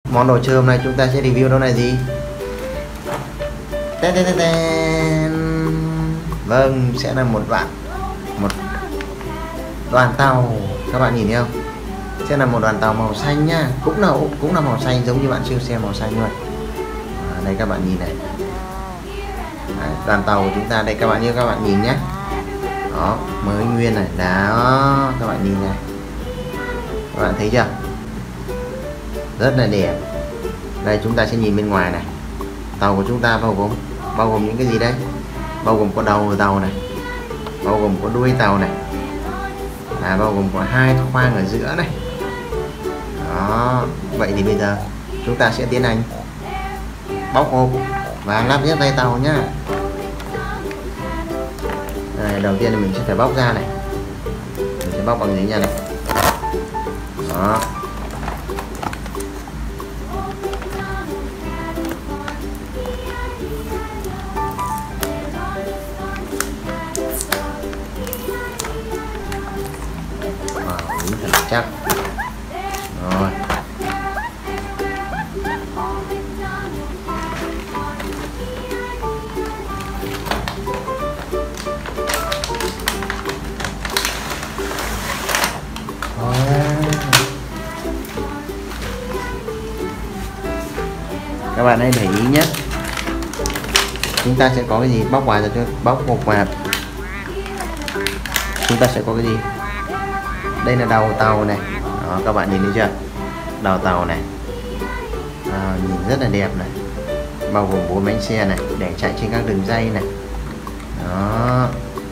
Món đồ chơi hôm nay chúng ta sẽ review đó là gì? Tên, tên, tên, tên. Vâng, sẽ là một đoàn tàu. Các bạn nhìn thấy không? Sẽ là một đoàn tàu màu xanh nhá, cũng là màu xanh giống như bạn siêu xe màu xanh luôn. Đây các bạn nhìn này. Đấy, đoàn tàu của chúng ta đây các bạn nhìn nhé. Đó, mới nguyên này, đó các bạn nhìn này. Các bạn thấy chưa? Rất là đẹp. Đây chúng ta sẽ nhìn bên ngoài này. Tàu của chúng ta bao gồm những cái gì đấy? Bao gồm có đầu tàu này, bao gồm có đuôi tàu này, bao gồm có hai khoang ở giữa này. Đó, vậy thì bây giờ chúng ta sẽ tiến hành bóc hộp và lắp ghép tay tàu nhá. Đây, đầu tiên thì mình sẽ phải bóc ra này. Mình sẽ bóc bằng giấy nha này. Đó. Thật chắc. Rồi. Các bạn hãy để ý nhé. Chúng ta sẽ có cái gì? Bóc ngoài ra cho bóc một ngoài. Chúng ta sẽ có cái gì? Đây là đầu tàu này. Đó, các bạn nhìn thấy chưa? Đầu tàu này. Nhìn rất là đẹp này. Bao gồm 4 bánh xe này để chạy trên các đường ray này. Đó.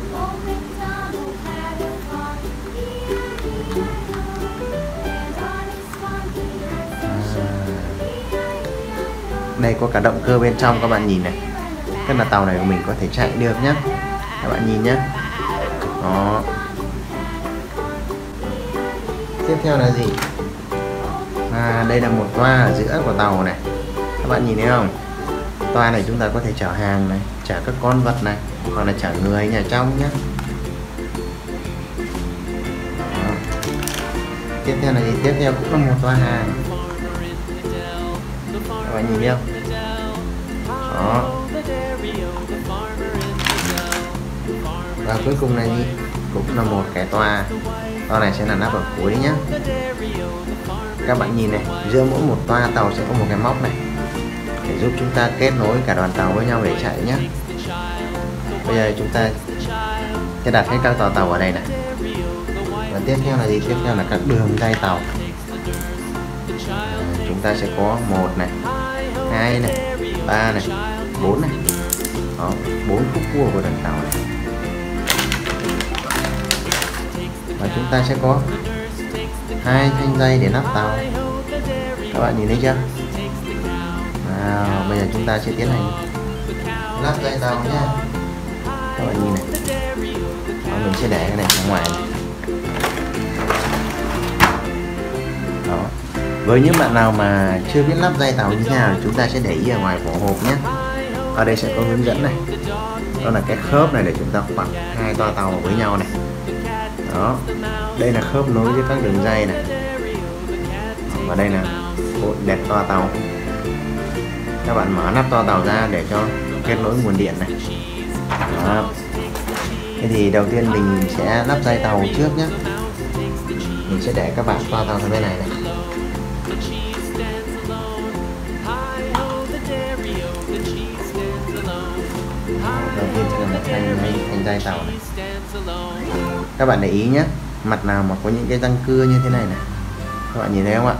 Đây có cả động cơ bên trong các bạn nhìn này. Tức là tàu này của mình có thể chạy được nhé. Các bạn nhìn nhé. Đó. Tiếp theo là gì? Đây là một toa ở giữa của tàu này. Các bạn nhìn thấy không? Toa này chúng ta có thể chở hàng này, chở các con vật này, hoặc là chở người nhà trong nhé. Đó. Tiếp theo là gì? Tiếp theo cũng là một toa hàng. Các bạn nhìn thấy không? Đó. Và cuối cùng là gì? Cũng là một cái toa. Toa này sẽ là nắp ở cuối nhé. Các bạn nhìn này, giữa mỗi một toa tàu sẽ có một cái móc này để giúp chúng ta kết nối cả đoàn tàu với nhau để chạy nhé. Bây giờ chúng ta sẽ đặt hết các toa tàu ở đây này. Và tiếp theo là gì? Tiếp theo là các đường ray tàu. Chúng ta sẽ có 1 này, 2 này, 3 này, 4 này. Đó, 4 khúc cua của đoàn tàu này. Và chúng ta sẽ có 2 thanh dây để lắp tàu. Các bạn nhìn thấy chưa? Bây giờ chúng ta sẽ tiến hành lắp dây tàu nhé. Các bạn nhìn này. Đó, mình sẽ để cái này ra ngoài này. Đó. Với những bạn nào mà chưa biết lắp dây tàu như thế nào, chúng ta sẽ để ý ở ngoài vỏ hộp nhé. Ở đây sẽ có hướng dẫn này. Đó là cái khớp này để chúng ta khoác hai toa tàu với nhau này. Đó, đây là khớp nối với các đường ray này. Và đây là bộ đèn toa tàu. Các bạn mở nắp toa tàu ra để cho kết nối nguồn điện này. Đó. Thế thì đầu tiên mình sẽ lắp dây tàu trước nhé. Mình sẽ để các bạn toa tàu sang bên này này. Đầu tiên sẽ là một thanh dây tàu này. Các bạn để ý nhé, mặt nào mà có những cái răng cưa như thế này này, các bạn nhìn thấy không ạ?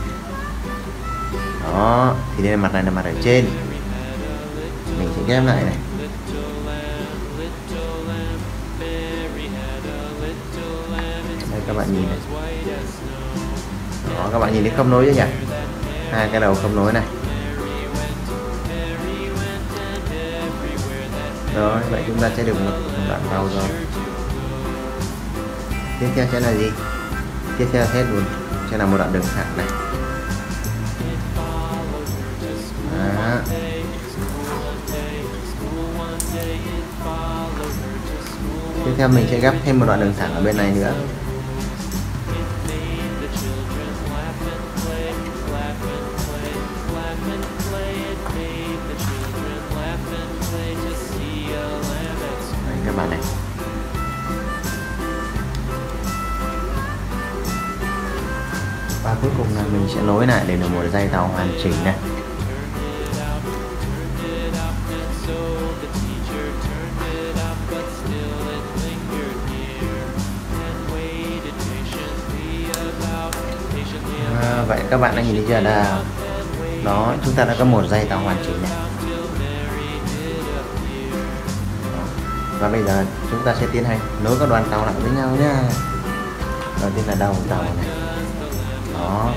Đó, thì đây là mặt này là mặt ở trên. Mình sẽ ghép lại này. Đây các bạn nhìn này. Đó, các bạn nhìn thấy khớp nối chưa nhỉ? Hai cái đầu khớp nối này. Rồi, vậy chúng ta sẽ được một đoạn tàu rồi. Tiếp theo sẽ là gì? Tiếp theo sẽ là một đoạn đường thẳng này. Đó. Tiếp theo mình sẽ gắp thêm một đoạn đường thẳng ở bên này nữa. sẽ nối lại để được một dây tàu hoàn chỉnh này. Vậy các bạn đã nhìn thấy chưa, là đó, chúng ta đã có một dây tàu hoàn chỉnh này. Và bây giờ chúng ta sẽ tiến hành nối các đoàn tàu lại với nhau nhé. Đầu tiên là đầu tàu này, đó,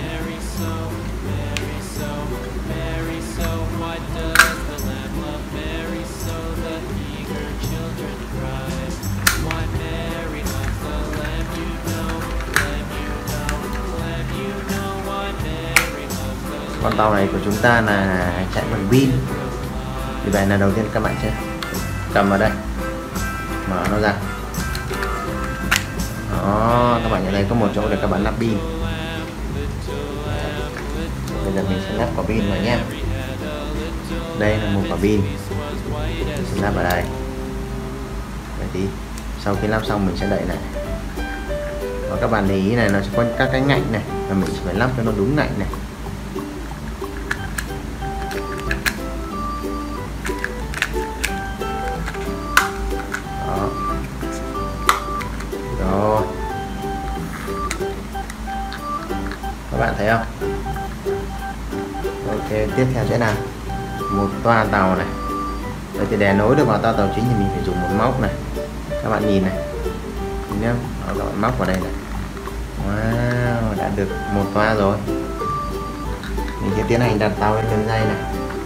con tàu này của chúng ta là chạy bằng pin. Vì vậy là đầu tiên các bạn sẽ cầm vào đây, mở nó ra. Đó, các bạn nhận thấy có một chỗ để các bạn lắp pin. Bây giờ mình sẽ lắp quả pin vào nhé. Đây là một quả pin, mình sẽ lắp vào đây. Để tí sau khi lắp xong mình sẽ đậy lại. Và các bạn để ý này, nó sẽ có các cái ngạnh này, và mình phải lắp cho nó đúng ngạnh này. Đó. Rồi. Các bạn thấy không? Ok, tiếp theo sẽ là một toa tàu này. Vậy thì để nối được vào toa tàu chính thì mình phải dùng một móc này. Các bạn nhìn này, nhé, các bạn móc vào đây này. Wow, đã được một toa rồi. Mình sẽ tiến hành đặt tàu lên đường dây này.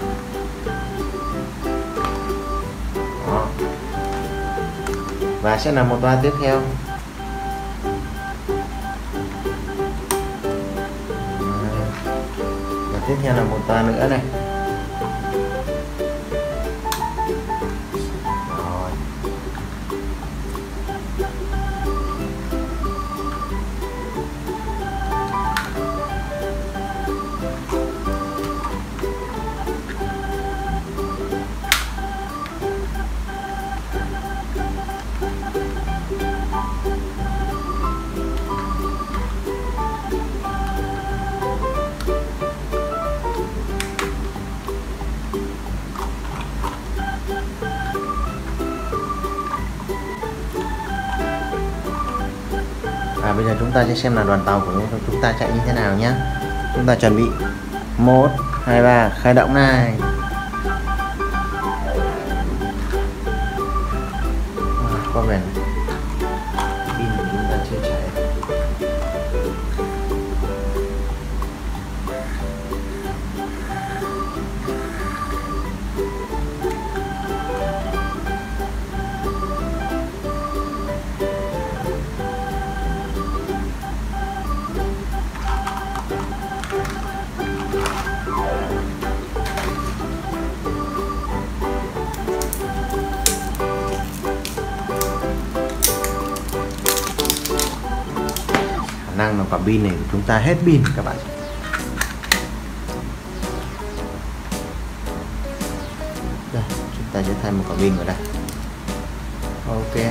Đó. Và sẽ là một toa tiếp theo. Và tiếp theo là một toa nữa này. Rồi. Bây giờ chúng ta sẽ xem là đoàn tàu của chúng ta chạy như thế nào nhé. Chúng ta chuẩn bị 1, 2, 3 khởi động này. Có vẻ pin của chúng ta chưa chạy. Năng là quả pin này của chúng ta hết pin các bạn. Đây, chúng ta sẽ thay một quả pin vào đây. Ok.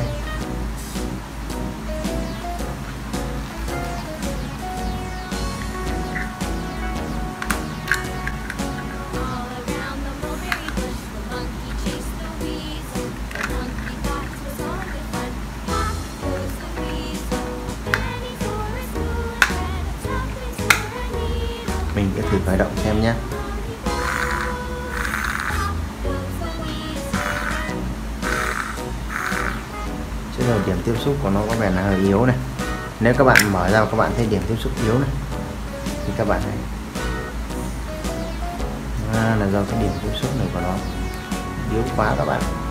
Mình sẽ thử khởi động xem nhé. Chứ rồi điểm tiếp xúc của nó có vẻ là hơi yếu này. Nếu các bạn mở ra các bạn thấy điểm tiếp xúc yếu này thì các bạn hãy là do cái điểm tiếp xúc này của nó yếu quá các bạn.